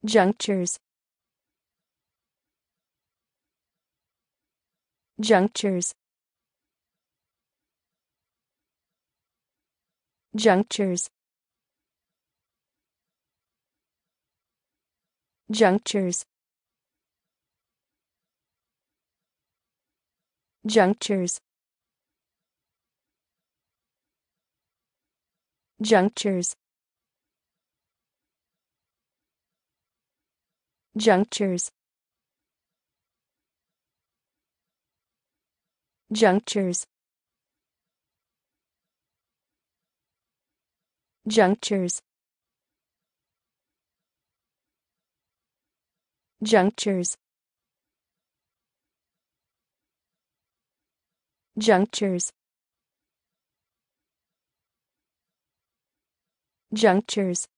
Junctures. Junctures. Junctures. Junctures. Junctures. Junctures. Junctures. Junctures. Junctures. Junctures. Junctures. Junctures.